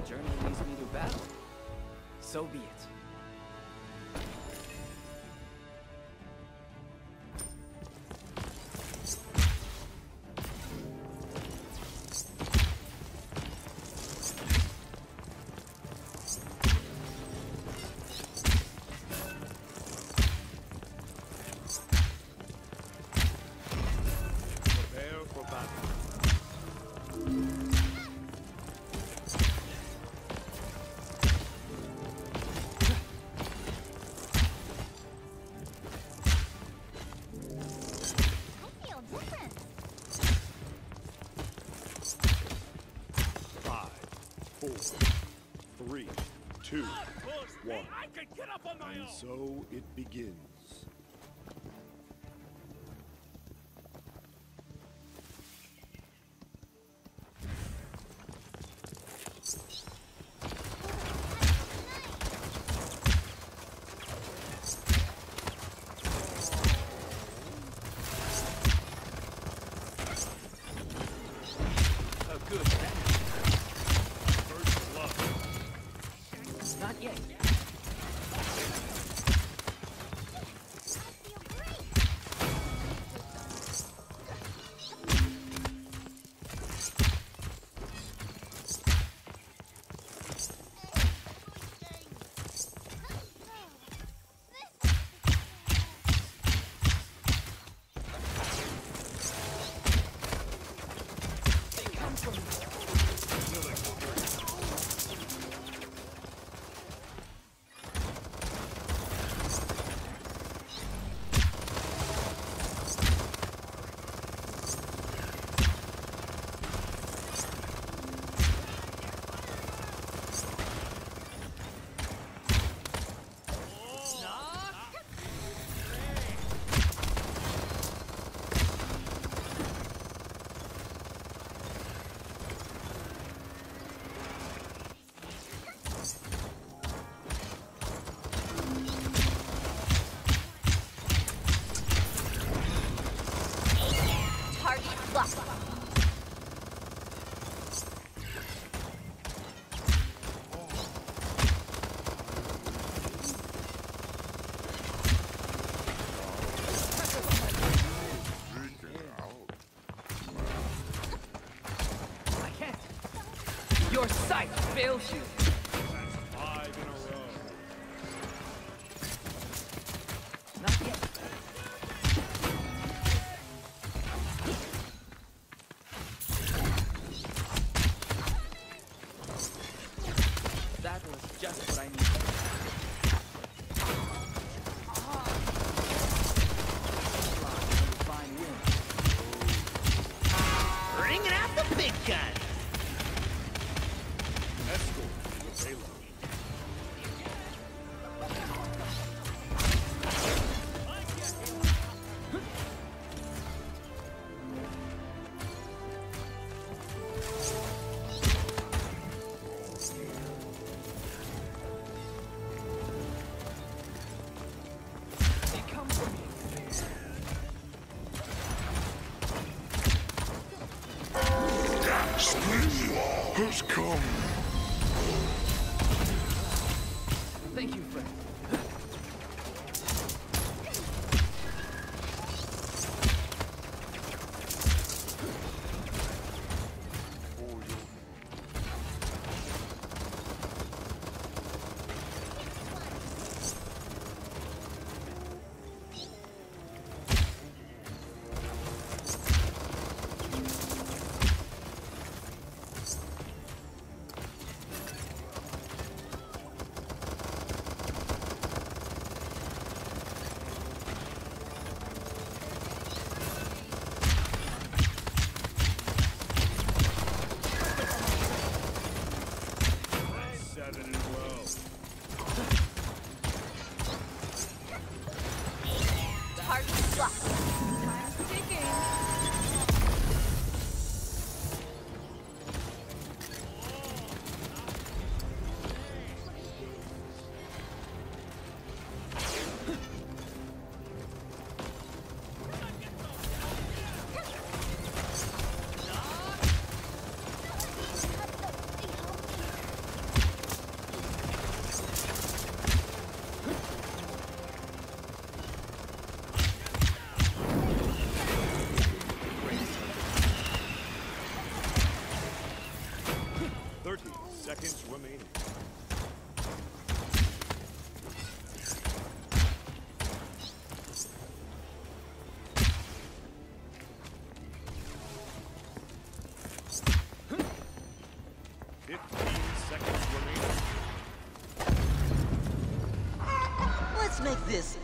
journey leads me to battle, so be it. And so it begins. A good match. First blood. Not yet. Your sight fails you. That's 5 in a row. Not yet. That was just what I needed. Fine wind. Bringing out the big gun. Has come. Thank you, friend.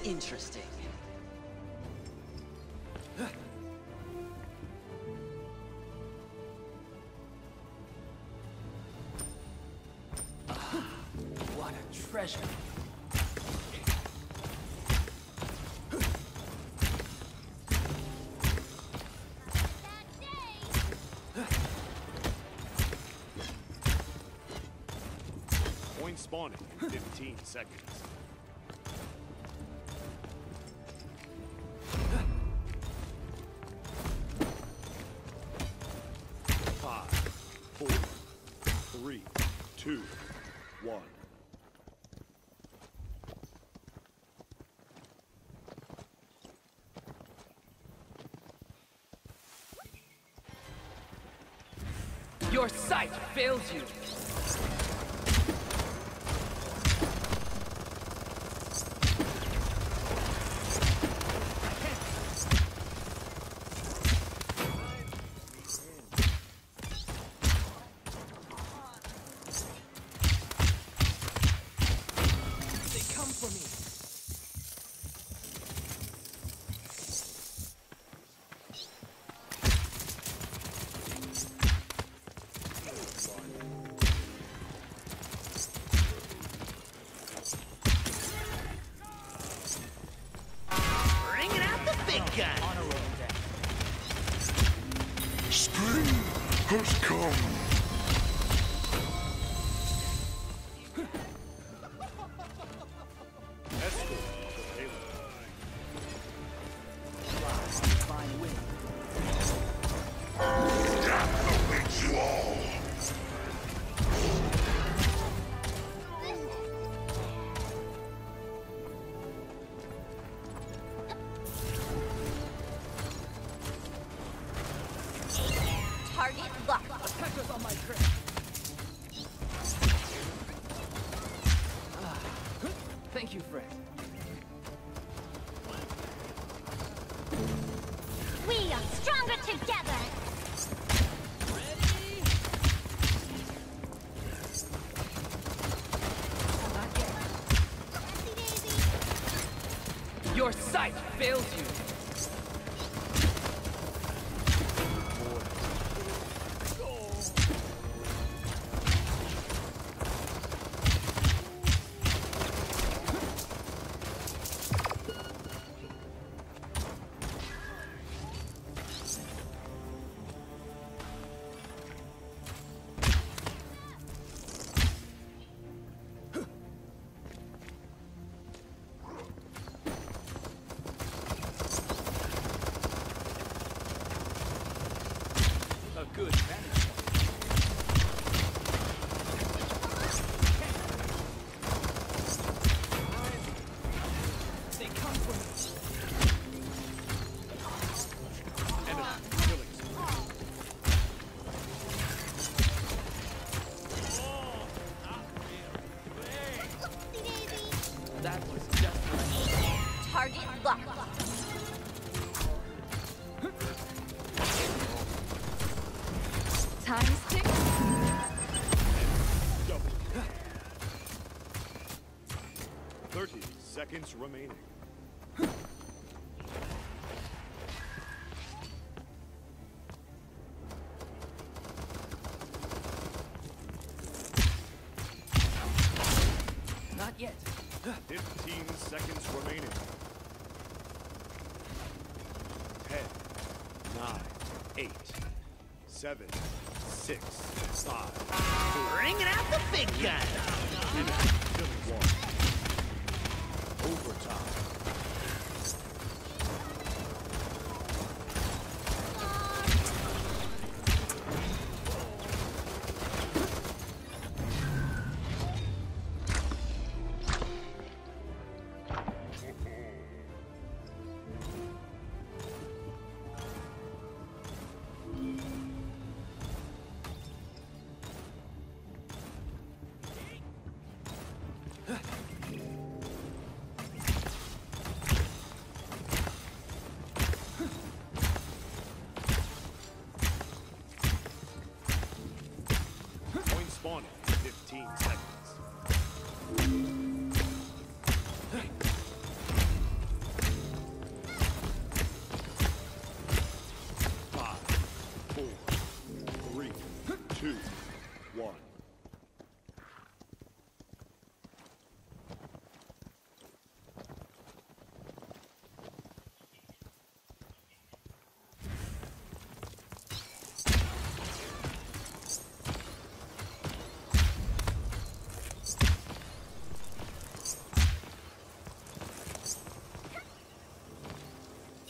interesting. What a treasure. Point spawning in 15 seconds. Five, four, three, two, one. Your sight fails you. They come for me. Bringing out the big gun. On a roll deck. Spring has come. Escort the payload. Fine wind. Death awaits you all. Target locked. Attackers on my trail. Thank you, friend. We are stronger together. Ready? Not yet. Your sight fails you. A good vantage point. They come for me. Enemy killing spree. That was just what I needed. Target locked. Time's ticking. Double. 30 seconds remaining. Not yet. 15 seconds remaining. 10, 9, 8, 7, 6, 5, 4, Bringing out the big gun. enemy killing one. Overtime.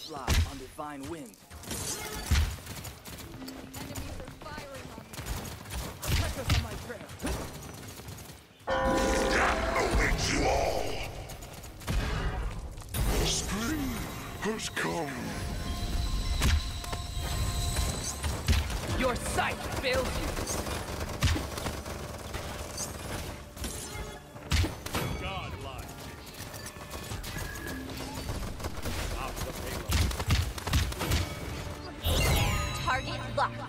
fly on divine wind. Enemies are firing on me. Catch us on my trail. Awaits you all. Spring has come. Your sight fails you. Godlike. Stop the payload. Target locked.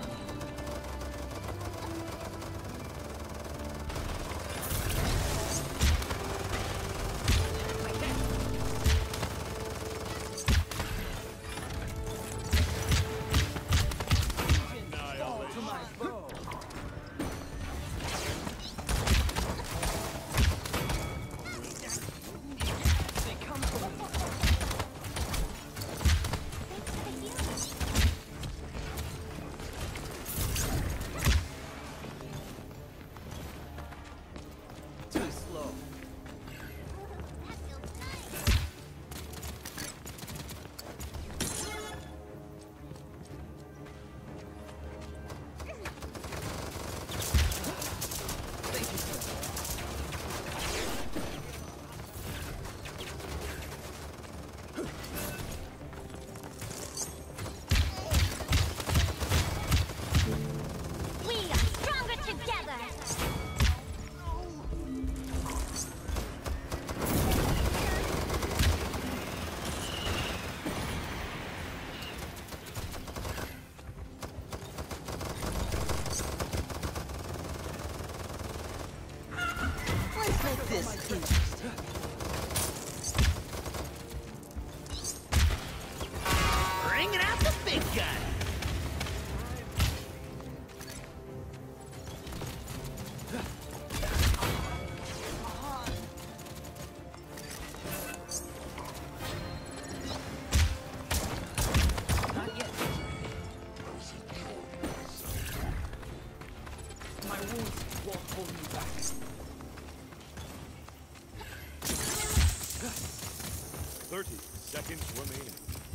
30 seconds remaining.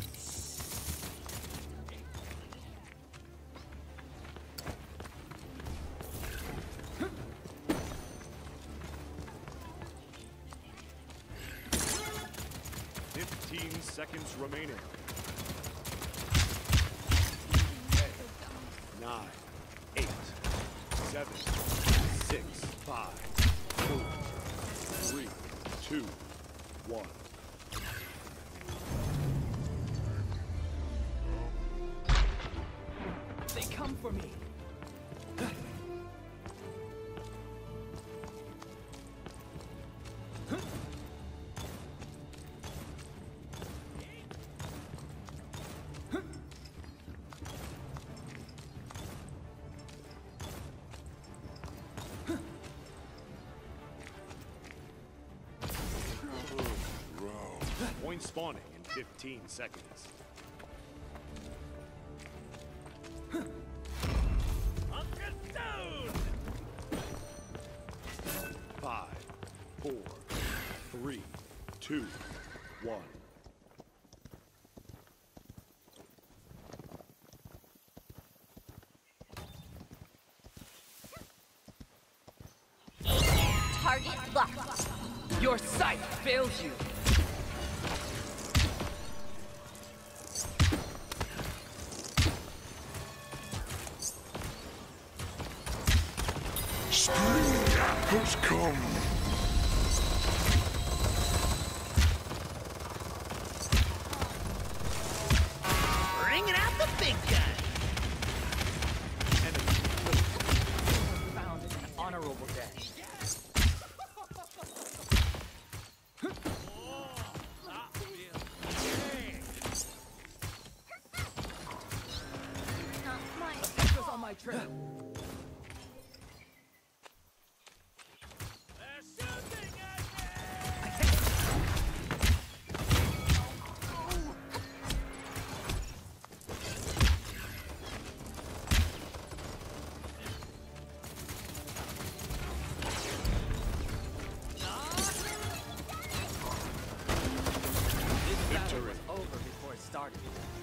Seconds remaining. 10, 9, 8, 7, 6, 5, 4, 3, 2, 1. They come for me. Point spawning in 15 seconds. Five, 4, 3, 2, 1. Target locked. Your sight fails you. Spring has come. Bringing out the big gun. Found an honorable death. On my trail. Over before it started. started.